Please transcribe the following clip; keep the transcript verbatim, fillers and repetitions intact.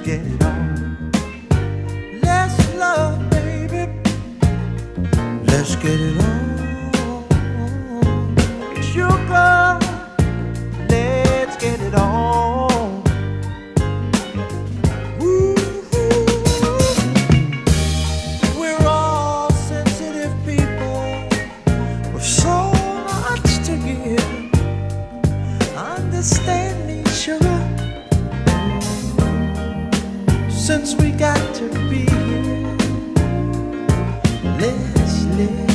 get it on. Let's love, baby. Let's get it on. Sugar, let's get it on. Ooh, we're all sensitive people with so much to give. Understand me, sugar, since we got to be here. Let's live.